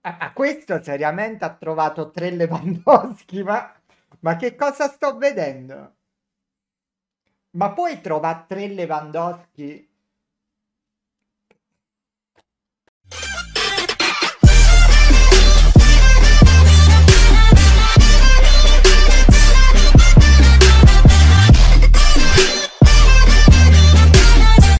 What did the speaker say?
A questo seriamente ha trovato tre Lewandowski, ma che cosa sto vedendo? Ma puoi trovare tre Lewandowski